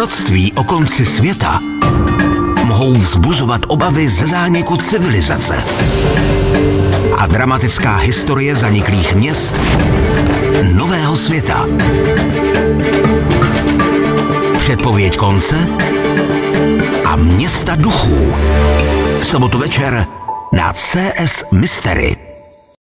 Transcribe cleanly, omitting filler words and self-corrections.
Proroctví o konci světa mohou vzbuzovat obavy ze zániku civilizace. A dramatická historie zaniklých měst nového světa. Předpověď konce a města duchů. V sobotu večer na CS Mystery.